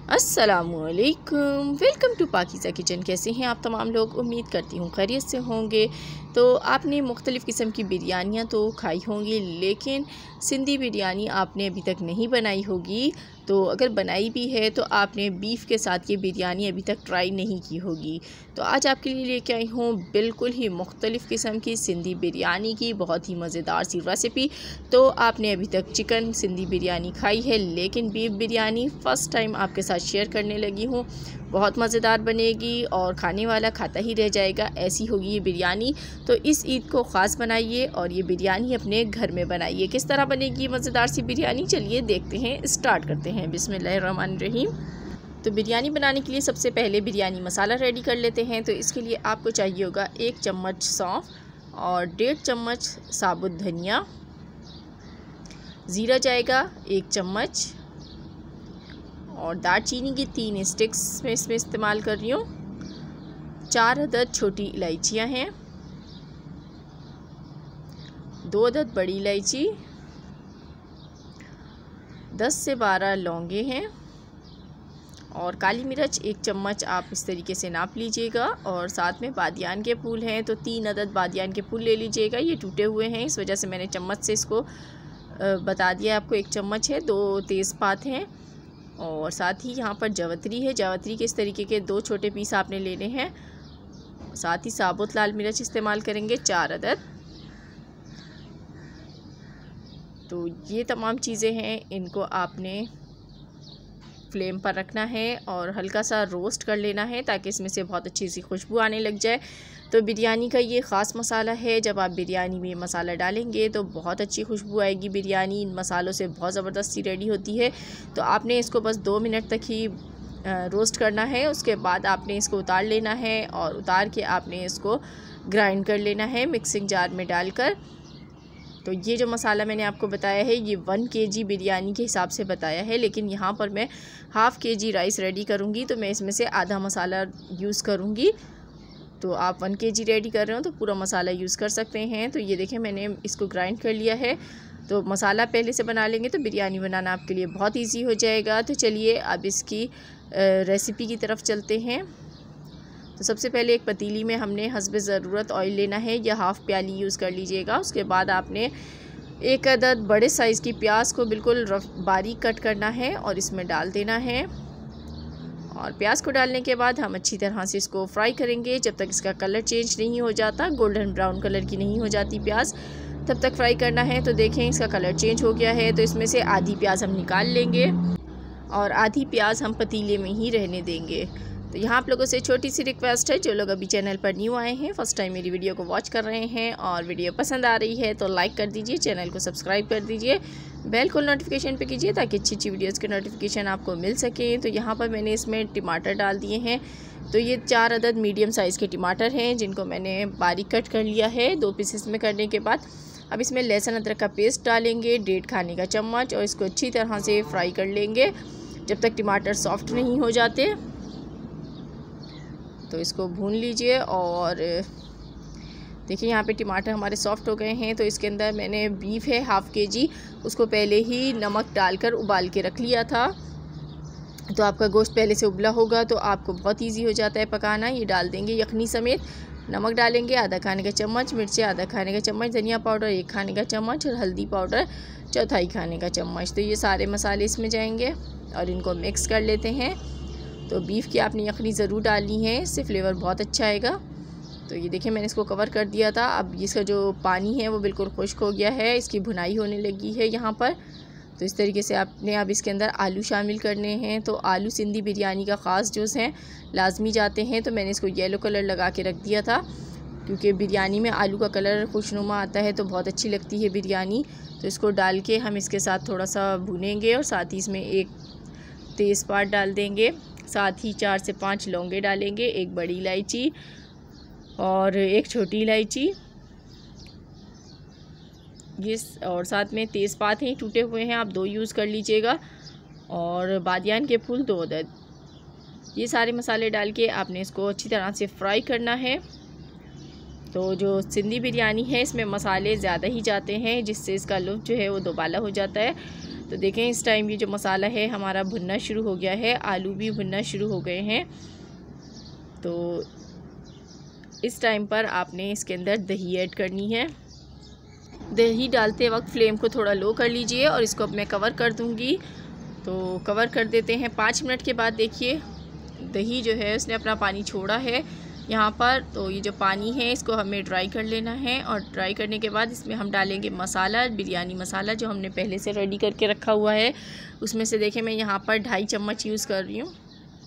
अस्सलामुअलैकुम, welcome to पाकिज़ा kitchen. कैसे हैं आप तमाम लोग? उम्मीद करती हूँ खैरियत से होंगे। तो आपने मुख्तलिफ़ किस्म की बिरयानियाँ तो खाई होंगी, लेकिन सिंधी बिरयानी आपने अभी तक नहीं बनाई होगी। तो अगर बनाई भी है तो आपने बीफ के साथ ये बिरयानी अभी तक ट्राई नहीं की होगी। तो आज आपके लिए लेके आई हूँ बिल्कुल ही मुख्तलिफ़ किस्म की सिंधी बिरयानी की बहुत ही मज़ेदार सी रेसिपी। तो आपने अभी तक चिकन सिंधी बिरयानी खाई है, लेकिन बीफ बिरयानी फ़र्स्ट टाइम आपके साथ शेयर करने लगी हूँ। बहुत मज़ेदार बनेगी और खाने वाला खाता ही रह जाएगा, ऐसी होगी ये बिरयानी। तो इस ईद को ख़ास बनाइए और ये बिरयानी अपने घर में बनाइए। किस तरह बनेगी मज़ेदार सी बिरयानी, चलिए देखते हैं, स्टार्ट करते हैं। बिस्मिल्लाहिर्रहमानिर्रहीम। तो बिरयानी बनाने के लिए सबसे पहले बिरयानी मसाला रेडी कर लेते हैं। तो इसके लिए आपको चाहिए होगा 1 चम्मच सौंफ और 1.5 चम्मच साबुत धनिया, ज़ीरा जाएगा 1 चम्मच और दालचीनी की 3 स्टिक्स में इसमें इस्तेमाल कर रही हूँ। 4 अदद छोटी इलायचियाँ हैं, 2 अदद बड़ी इलायची, 10 से 12 लौंगे हैं और काली मिर्च 1 चम्मच आप इस तरीके से नाप लीजिएगा। और साथ में बादियान के फूल हैं, तो 3 अदद बादियान के फूल ले लीजिएगा। ये टूटे हुए हैं, इस वजह से मैंने चम्मच से इसको बता दिया आपको। 1 चम्मच है। 2 तेज़पात हैं और साथ ही यहाँ पर जावित्री है। जावित्री के इस तरीके के 2 छोटे पीस आपने लेने हैं। साथ ही साबुत लाल मिर्च इस्तेमाल करेंगे 4 अदद। तो ये तमाम चीज़ें हैं, इनको आपने फ्लेम पर रखना है और हल्का सा रोस्ट कर लेना है ताकि इसमें से बहुत अच्छी सी खुशबू आने लग जाए। तो बिरयानी का ये ख़ास मसाला है, जब आप बिरयानी में मसाला डालेंगे तो बहुत अच्छी खुशबू आएगी। बिरयानी इन मसालों से बहुत ज़बरदस्ती रेडी होती है। तो आपने इसको बस 2 मिनट तक ही रोस्ट करना है। उसके बाद आपने इसको उतार लेना है और उतार के आपने इसको ग्राइंड कर लेना है मिक्सिंग जार में डालकर। तो ये जो मसाला मैंने आपको बताया है ये 1 kg बिरयानी के हिसाब से बताया है, लेकिन यहाँ पर मैं ½ kg राइस रेडी करूँगी तो मैं इसमें से आधा मसाला यूज़ करूँगी। तो आप 1 kg रेडी कर रहे हो तो पूरा मसाला यूज़ कर सकते हैं। तो ये देखें, मैंने इसको ग्राइंड कर लिया है। तो मसाला पहले से बना लेंगे तो बिरयानी बनाना आपके लिए बहुत ईजी हो जाएगा। तो चलिए अब इसकी रेसिपी की तरफ चलते हैं। तो सबसे पहले एक पतीली में हमने हस्बे ज़रूरत ऑयल लेना है, या ½ प्याली यूज़ कर लीजिएगा। उसके बाद आपने 1 अदद बड़े साइज़ की प्याज को बिल्कुल बारीक कट करना है और इसमें डाल देना है। और प्याज को डालने के बाद हम अच्छी तरह से इसको फ्राई करेंगे जब तक इसका कलर चेंज नहीं हो जाता, गोल्डन ब्राउन कलर की नहीं हो जाती प्याज, तब तक फ्राई करना है। तो देखें इसका कलर चेंज हो गया है। तो इसमें से आधी प्याज हम निकाल लेंगे और आधी प्याज हम पतीले में ही रहने देंगे। तो यहाँ आप लोगों से छोटी सी रिक्वेस्ट है, जो लोग अभी चैनल पर न्यू आए हैं, फर्स्ट टाइम मेरी वीडियो को वॉच कर रहे हैं और वीडियो पसंद आ रही है तो लाइक कर दीजिए, चैनल को सब्सक्राइब कर दीजिए, बेल को नोटिफिकेशन पे कीजिए ताकि अच्छी अच्छी वीडियोज़ के नोटिफिकेशन आपको मिल सके। तो यहाँ पर मैंने इसमें टमाटर डाल दिए हैं। तो ये 4 अदद मीडियम साइज़ के टमाटर हैं जिनको मैंने बारीक कट कर लिया है 2 पीसेस में करने के बाद। अब इसमें लहसुन अदरक का पेस्ट डालेंगे 1.5 खाने का चम्मच और इसको अच्छी तरह से फ्राई कर लेंगे जब तक टमाटर सॉफ्ट नहीं हो जाते। तो इसको भून लीजिए और देखिए यहाँ पे टमाटर हमारे सॉफ्ट हो गए हैं। तो इसके अंदर मैंने बीफ है ½ kg, उसको पहले ही नमक डालकर उबाल के रख लिया था। तो आपका गोश्त पहले से उबला होगा तो आपको बहुत इजी हो जाता है पकाना। ये डाल देंगे यखनी समेत। नमक डालेंगे ½ खाने का चम्मच, मिर्ची ½ खाने का चम्मच, धनिया पाउडर 1 खाने का चम्मच और हल्दी पाउडर 1/4 खाने का चम्मच। तो ये सारे मसाले इसमें जाएंगे और इनको मिक्स कर लेते हैं। तो बीफ की आपने यखनी ज़रूर डालनी है, इससे फ्लेवर बहुत अच्छा आएगा। तो ये देखिए मैंने इसको कवर कर दिया था। अब इसका जो पानी है वो बिल्कुल खुश्क हो गया है, इसकी भुनाई होने लगी है यहाँ पर। तो इस तरीके से आपने अब इसके अंदर आलू शामिल करने हैं। तो आलू सिंधी बिरयानी का ख़ास जुज़ हैं, लाजमी जाते हैं। तो मैंने इसको येलो कलर लगा के रख दिया था क्योंकि बिरयानी में आलू का कलर खुशनुमा आता है तो बहुत अच्छी लगती है बिरयानी। तो इसको डाल के हम इसके साथ थोड़ा सा भुनेंगे और साथ ही इसमें 1 तेज़पात डाल देंगे, साथ ही 4 से 5 लौंगे डालेंगे, 1 बड़ी इलायची और 1 छोटी इलायची, ये और साथ में तेज़पात हैं टूटे हुए हैं, आप 2 यूज़ कर लीजिएगा और बादियान के फूल 2 अदद। ये सारे मसाले डाल के आपने इसको अच्छी तरह से फ्राई करना है। तो जो सिंधी बिरयानी है इसमें मसाले ज़्यादा ही जाते हैं जिससे इसका लुत्फ़ जो है वो दोबाला हो जाता है। तो देखें इस टाइम ये जो मसाला है हमारा भुनना शुरू हो गया है, आलू भी भुनना शुरू हो गए हैं। तो इस टाइम पर आपने इसके अंदर दही ऐड करनी है। दही डालते वक्त फ्लेम को थोड़ा लो कर लीजिए और इसको अब मैं कवर कर दूंगी। तो कवर कर देते हैं। 5 मिनट के बाद देखिए दही जो है उसने अपना पानी छोड़ा है यहाँ पर। तो ये जो पानी है इसको हमें ड्राई कर लेना है और ड्राई करने के बाद इसमें हम डालेंगे मसाला, बिरयानी मसाला जो हमने पहले से रेडी करके रखा हुआ है। उसमें से देखें मैं यहाँ पर 2.5 चम्मच यूज़ कर रही हूँ।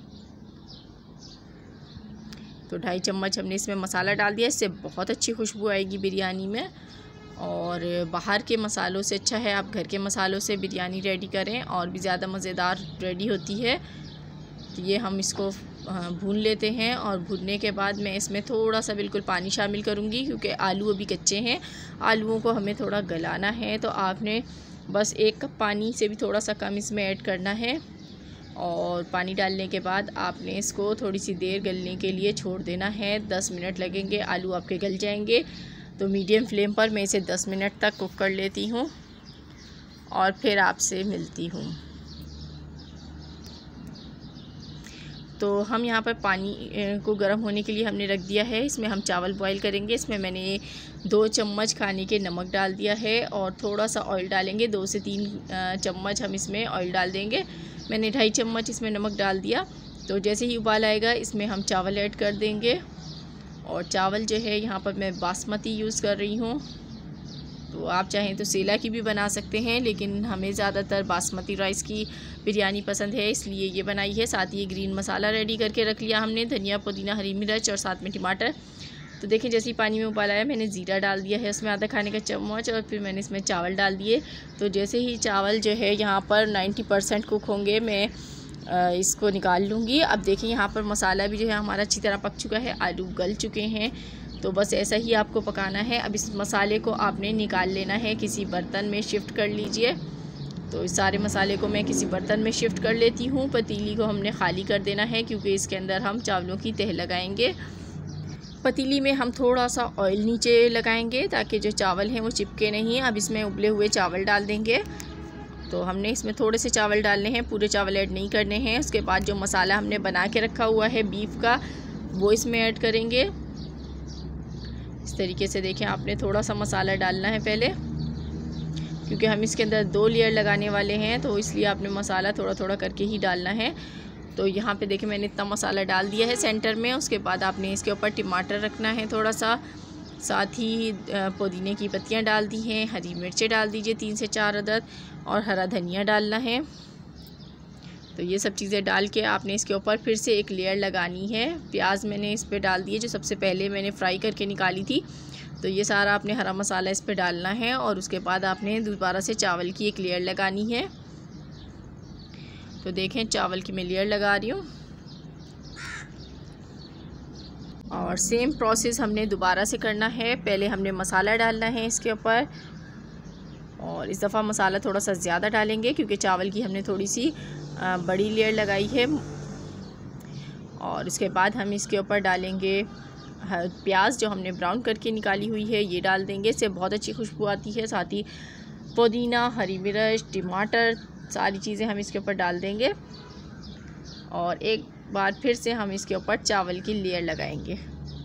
तो 2.5 चम्मच हमने इसमें मसाला डाल दिया। इससे बहुत अच्छी खुशबू आएगी बिरयानी में। और बाहर के मसालों से अच्छा है आप घर के मसालों से बिरयानी रेडी करें और भी ज़्यादा मज़ेदार रेडी होती है। तो ये हम इसको भून लेते हैं और भूनने के बाद मैं इसमें थोड़ा सा बिल्कुल पानी शामिल करूँगी क्योंकि आलू अभी कच्चे हैं। आलूओं को हमें थोड़ा गलाना है, तो आपने बस 1 कप पानी से भी थोड़ा सा कम इसमें ऐड करना है। और पानी डालने के बाद आपने इसको थोड़ी सी देर गलने के लिए छोड़ देना है। 10 मिनट लगेंगे, आलू आपके गल जाएंगे। तो मीडियम फ्लेम पर मैं इसे 10 मिनट तक कुक कर लेती हूँ और फिर आपसे मिलती हूँ। तो हम यहाँ पर पानी को गर्म होने के लिए हमने रख दिया है। इसमें हम चावल बॉईल करेंगे। इसमें मैंने 2 चम्मच खाने के नमक डाल दिया है और थोड़ा सा ऑयल डालेंगे। 2 से 3 चम्मच हम इसमें ऑयल डाल देंगे। मैंने 2.5 चम्मच इसमें नमक डाल दिया। तो जैसे ही उबाल आएगा इसमें हम चावल ऐड कर देंगे। और चावल जो है यहाँ पर मैं बासमती यूज़ कर रही हूँ। तो आप चाहें तो सेला की भी बना सकते हैं, लेकिन हमें ज़्यादातर बासमती राइस की बिरयानी पसंद है, इसलिए ये बनाई है। साथ ही ग्रीन मसाला रेडी करके रख लिया हमने, धनिया, पुदीना, हरी मिर्च और साथ में टमाटर। तो देखिए जैसे ही पानी में उबाल आया मैंने ज़ीरा डाल दिया है उसमें आधा खाने का चम्मच और फिर मैंने इसमें चावल डाल दिए। तो जैसे ही चावल जो है यहाँ पर 90% कुक होंगे मैं इसको निकाल लूँगी। अब देखिए यहाँ पर मसाला भी जो है हमारा अच्छी तरह पक चुका है, आलू गल चुके हैं। तो बस ऐसा ही आपको पकाना है। अब इस मसाले को आपने निकाल लेना है, किसी बर्तन में शिफ्ट कर लीजिए। तो इस सारे मसाले को मैं किसी बर्तन में शिफ्ट कर लेती हूँ। पतीली को हमने खाली कर देना है क्योंकि इसके अंदर हम चावलों की तह लगाएंगे। पतीली में हम थोड़ा सा ऑयल नीचे लगाएंगे ताकि जो चावल हैं वो चिपके नहीं। अब इसमें उबले हुए चावल डाल देंगे। तो हमने इसमें थोड़े से चावल डालने हैं, पूरे चावल ऐड नहीं करने हैं। उसके बाद जो मसाला हमने बना के रखा हुआ है बीफ का वो इसमें ऐड करेंगे। इस तरीके से देखें आपने थोड़ा सा मसाला डालना है पहले, क्योंकि हम इसके अंदर 2 लेयर लगाने वाले हैं, तो इसलिए आपने मसाला थोड़ा थोड़ा करके ही डालना है। तो यहाँ पे देखिए मैंने इतना मसाला डाल दिया है सेंटर में। उसके बाद आपने इसके ऊपर टमाटर रखना है थोड़ा सा, साथ ही पुदीने की पत्तियाँ डाल दी हैं, हरी मिर्चें डाल दीजिए 3 से 4 अदद और हरा धनिया डालना है। तो ये सब चीज़ें डाल के आपने इसके ऊपर फिर से एक लेयर लगानी है। प्याज मैंने इस पर डाल दिए जो सबसे पहले मैंने फ्राई करके निकाली थी। तो ये सारा आपने हरा मसाला इस पर डालना है और उसके बाद आपने दोबारा से चावल की एक लेयर लगानी है। तो देखें चावल की मैं लेयर लगा रही हूँ और सेम प्रोसेस हमने दोबारा से करना है। पहले हमने मसाला डालना है इसके ऊपर और इस दफ़ा मसाला थोड़ा सा ज़्यादा डालेंगे क्योंकि चावल की हमने थोड़ी सी बड़ी लेयर लगाई है। और इसके बाद हम इसके ऊपर डालेंगे प्याज जो हमने ब्राउन करके निकाली हुई है, ये डाल देंगे। इससे बहुत अच्छी खुशबू आती है। साथ ही पुदीना, हरी मिर्च, टमाटर, सारी चीज़ें हम इसके ऊपर डाल देंगे और एक बार फिर से हम इसके ऊपर चावल की लेयर लगाएंगे।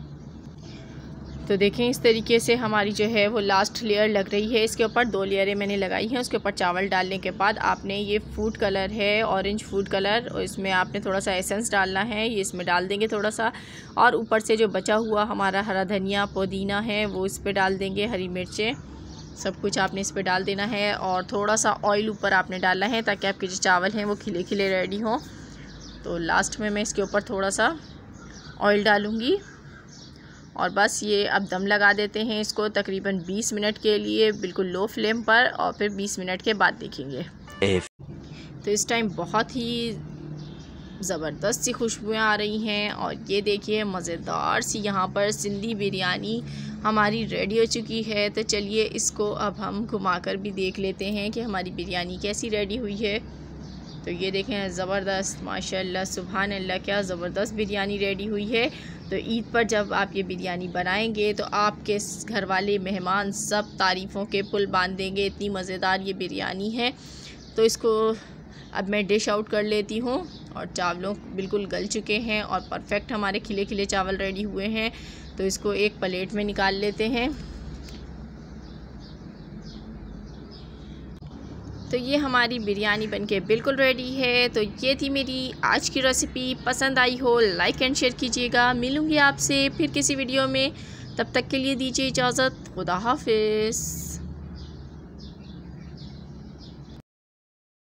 तो देखें इस तरीके से हमारी जो है वो लास्ट लेयर लग रही है। इसके ऊपर 2 लेयरें मैंने लगाई हैं। उसके ऊपर चावल डालने के बाद आपने ये फूड कलर है, ऑरेंज फूड कलर, और इसमें आपने थोड़ा सा एसेंस डालना है, ये इसमें डाल देंगे थोड़ा सा। और ऊपर से जो बचा हुआ हमारा हरा धनिया, पुदीना है वो इस पर डाल देंगे, हरी मिर्चें, सब कुछ आपने इस पर डाल देना है। और थोड़ा सा ऑयल ऊपर आपने डालना है ताकि आपके जो चावल हैं वो खिले खिले रेडी हों। तो लास्ट में मैं इसके ऊपर थोड़ा सा ऑयल डालूँगी और बस ये अब दम लगा देते हैं इसको तकरीबन 20 मिनट के लिए बिल्कुल लो फ्लेम पर, और फिर 20 मिनट के बाद देखेंगे। तो इस टाइम बहुत ही ज़बरदस्त सी खुशबुएँ आ रही हैं और ये देखिए मज़ेदार सी यहाँ पर सिंधी बिरयानी हमारी रेडी हो चुकी है। तो चलिए इसको अब हम घुमाकर भी देख लेते हैं कि हमारी बिरयानी कैसी रेडी हुई है। तो ये देखें ज़बरदस्त, माशाल्लाह सुभान अल्लाह, क्या ज़बरदस्त बिरयानी रेडी हुई है। तो ईद पर जब आप ये बिरयानी बनाएंगे तो आपके घर वाले मेहमान सब तारीफ़ों के पुल बांध देंगे, इतनी मज़ेदार ये बिरयानी है। तो इसको अब मैं डिश आउट कर लेती हूँ। और चावलों बिल्कुल गल चुके हैं और परफेक्ट हमारे खिले खिले चावल रेडी हुए हैं। तो इसको एक प्लेट में निकाल लेते हैं। तो ये हमारी बिरयानी बनके बिल्कुल रेडी है। तो ये थी मेरी आज की रेसिपी। पसंद आई हो लाइक एंड शेयर कीजिएगा। मिलूँगी आपसे फिर किसी वीडियो में, तब तक के लिए दीजिए इजाज़त। खुदा हाफिज़।